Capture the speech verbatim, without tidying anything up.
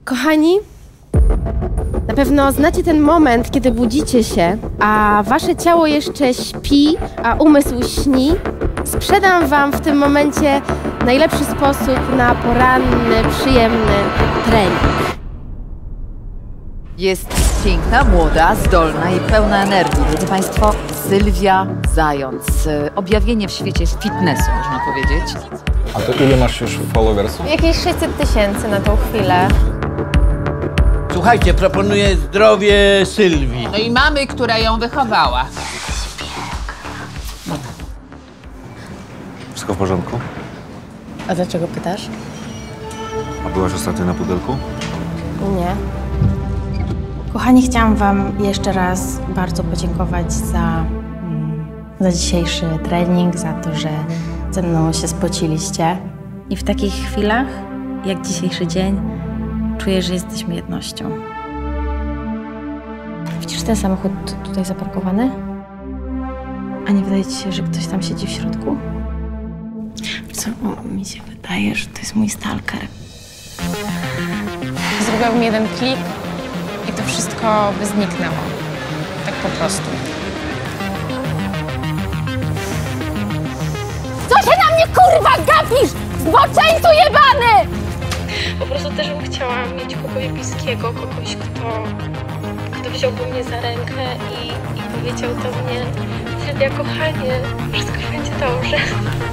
Kochani, na pewno znacie ten moment, kiedy budzicie się, a wasze ciało jeszcze śpi, a umysł śni. Sprzedam wam w tym momencie najlepszy sposób na poranny, przyjemny trening. Jest piękna, młoda, zdolna i pełna energii. Drodzy Państwo, Sylwia Zając. Objawienie w świecie fitnessu, można powiedzieć. A to ile masz już followersów? Jakieś sześćset tysięcy na tą chwilę. Słuchajcie, proponuję zdrowie Sylwii. No i mamy, która ją wychowała. Wszystko w porządku? A dlaczego pytasz? A byłaś ostatnio na pudelku? Nie. Kochani, chciałam wam jeszcze raz bardzo podziękować za, mm, za dzisiejszy trening, za to, że ze mną się spociliście. I w takich chwilach, jak dzisiejszy dzień, czuję, że jesteśmy jednością. Widzisz ten samochód tutaj zaparkowany? A nie wydaje ci się, że ktoś tam siedzi w środku? Co? O, mi się wydaje, że to jest mój stalker. Zrobiłbym jeden klik i to wszystko by zniknęło. Tak po prostu. Co się na mnie kurwa gapisz? Zboczeńcu jebany! Po prostu też bym chciała mieć kogoś bliskiego, kogoś, kto, kto wziąłby mnie za rękę i, i powiedział do mnie: Sylwia, kochanie, wszystko będzie dobrze.